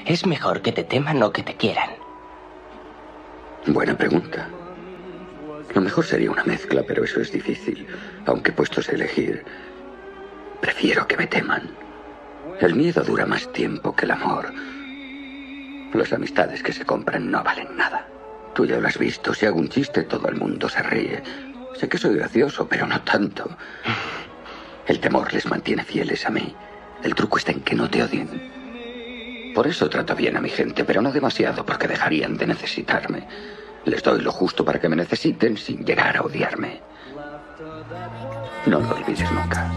¿Es mejor que te teman o que te quieran? Buena pregunta. Lo mejor sería una mezcla, pero eso es difícil. Aunque puestos a elegir, prefiero que me teman. El miedo dura más tiempo que el amor. Las amistades que se compran no valen nada. Tú ya lo has visto. Si hago un chiste, todo el mundo se ríe. Sé que soy gracioso, pero no tanto. El temor les mantiene fieles a mí. El truco está en que no te odien. Por eso trato bien a mi gente, pero no demasiado, porque dejarían de necesitarme. Les doy lo justo para que me necesiten sin llegar a odiarme. No lo olvides nunca.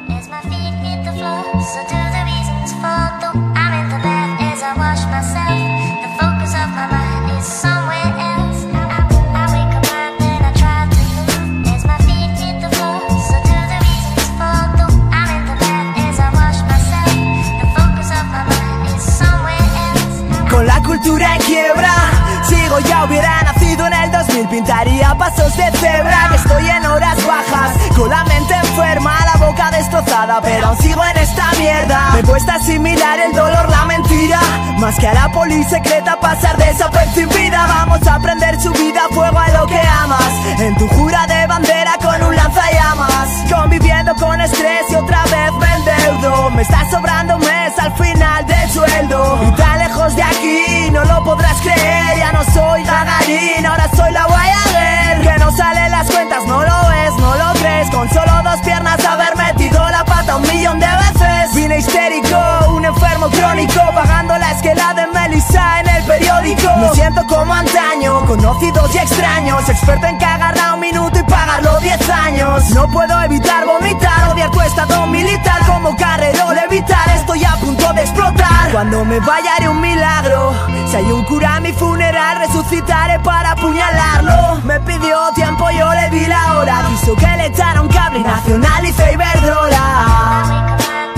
Con la cultura en quiebra, sigo ya hubiera nacido en el 2000, pintaría pasos de cebra. Que estoy en horas bajas, con la mente enferma, la boca destrozada, pero aún sigo en esta mierda. Me cuesta asimilar el dolor, la mentira, más que a la poli secreta pasar desapercibida. Vamos a prender su vida, fuego a lo que amas, en tu jura de bandera con un lanzallamas. Conviviendo con estrés y otra vez me endeudo. Me está sobrando un mes al final del sueldo. Y tan lejos de aquí, no lo podrás creer. Ya no soy Gagarin, ahora soy la Voyager. Que no salen las cuentas, no lo ves, no lo crees. Con solo 2 piernas haber metido la pata 1.000.000 de veces. Vine histérico, un enfermo crónico, pagando la esquela de Melissa en el periódico. Me siento como antaño, conocidos y extraños, experto en cagarla 1 minuto y pagarlo 10 años. No puedo evitar vomitar, odiar tu estado militar. Como carrero levitar, estoy a punto de explotar. Cuando me vaya haré un milagro. Si hay un cura a mi funeral, resucitaré para apuñalarlo. Me pidió tiempo, yo le di la hora. Quiso que le echara un cable y nacionalicé Iberdrola.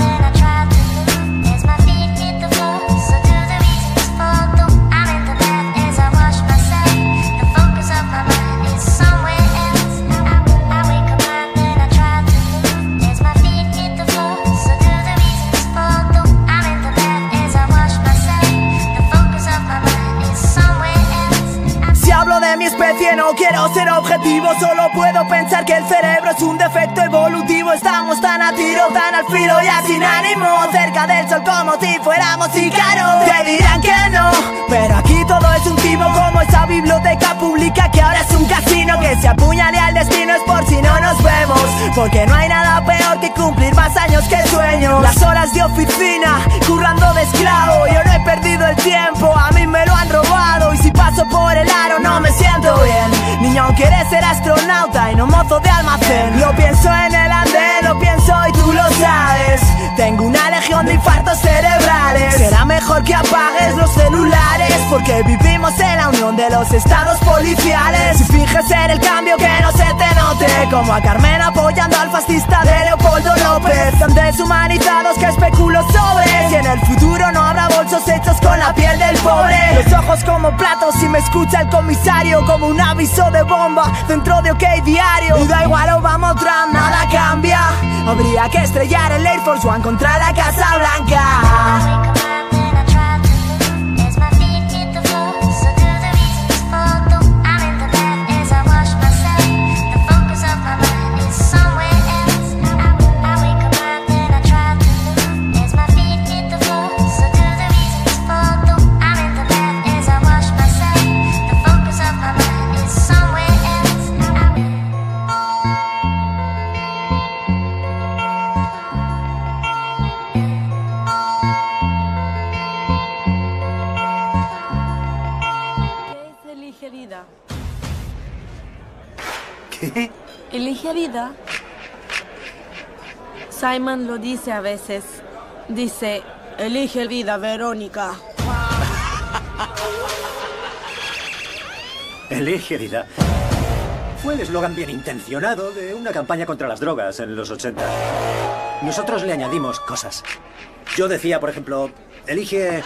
De mi especie no quiero ser objetivo, solo puedo pensar que el cerebro es un defecto evolutivo. Estamos tan a tiro, tan al filo, ya sin ánimo, cerca del sol como si fuéramos Ícaros. Te dirán que no, pero aquí todo es un timo, como esa biblioteca pública que ahora es un casino. Que se apuñale al destino es por si no nos vemos, porque no hay nada peor que cumplir más años que sueños. Las horas de oficina, currando de esclavo, yo no he perdido el tiempo, a mí me lo han robado. Y si paso por el aro no me siento bien. Niño, aún quieres ser astronauta y no mozo de almacén. Lo pienso en el andén, lo pienso y tú lo sabes. Tengo una legión de infartos cerebrales. Será mejor que apagues los celulares, porque vivimos en la unión de los estados policiales. Si finges ser el cambio, que no se te note, como a Carmen apoyando al fascista de Leopoldo López. Tan deshumanizados que especulo sobre si en el futuro no habrá bolsos hechos con la piel del pobre. Los ojos como platos si me escucha el comisario, como un aviso de bomba dentro de OK Diario. Y da igual Obama o Trump, nada cambia. Habría que estrellar el Air Force One contra la Casa Blanca. ¿Qué? Elige vida. Simon lo dice a veces. Dice, elige vida, Verónica. Elige vida. Fue el eslogan bien intencionado de una campaña contra las drogas en los 80. Nosotros le añadimos cosas. Yo decía, por ejemplo, elige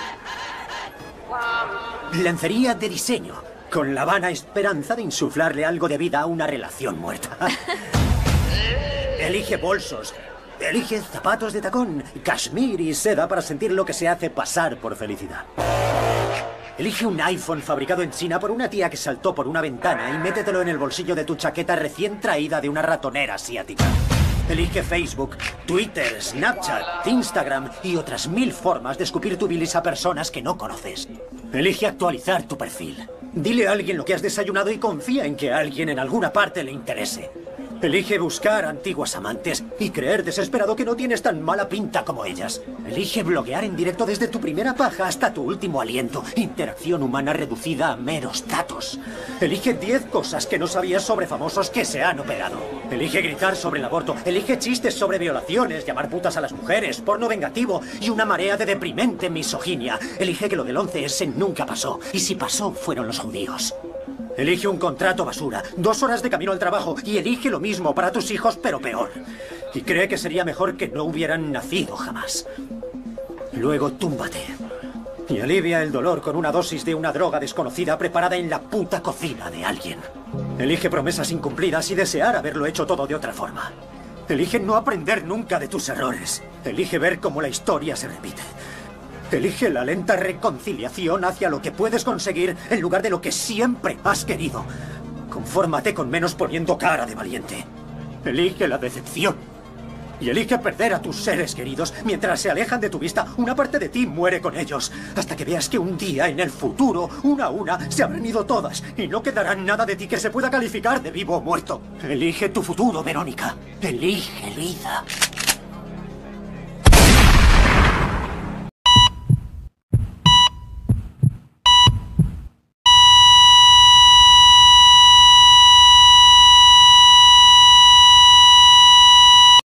lencería de diseño, con la vana esperanza de insuflarle algo de vida a una relación muerta. Elige bolsos, Elige zapatos de tacón, cashmere y seda para sentir lo que se hace pasar por felicidad. Elige un iPhone fabricado en China por una tía que saltó por una ventana y métetelo en el bolsillo de tu chaqueta recién traída de una ratonera asiática. Elige Facebook, Twitter, Snapchat, Instagram y otras 1000 formas de escupir tu bilis a personas que no conoces. Elige actualizar tu perfil. Dile a alguien lo que has desayunado y confía en que a alguien en alguna parte le interese. Elige buscar antiguas amantes y creer desesperado que no tienes tan mala pinta como ellas. Elige bloguear en directo desde tu primera paja hasta tu último aliento. Interacción humana reducida a meros datos. Elige 10 cosas que no sabías sobre famosos que se han operado. Elige gritar sobre el aborto. Elige chistes sobre violaciones, llamar putas a las mujeres, porno vengativo y una marea de deprimente misoginia. Elige que lo del 11S nunca pasó. Y si pasó, fueron los judíos. Elige un contrato basura, 2 horas de camino al trabajo y elige lo mismo para tus hijos, pero peor. Y cree que sería mejor que no hubieran nacido jamás. Luego túmbate y alivia el dolor con una dosis de una droga desconocida preparada en la puta cocina de alguien. Elige promesas incumplidas y desear haberlo hecho todo de otra forma. Elige no aprender nunca de tus errores. Elige ver cómo la historia se repite. Elige la lenta reconciliación hacia lo que puedes conseguir en lugar de lo que siempre has querido. Confórmate con menos poniendo cara de valiente. Elige la decepción. Y elige perder a tus seres queridos. Mientras se alejan de tu vista, una parte de ti muere con ellos. Hasta que veas que un día en el futuro, una a una, se habrán ido todas. Y no quedará nada de ti que se pueda calificar de vivo o muerto. Elige tu futuro, Verónica. Elige vida.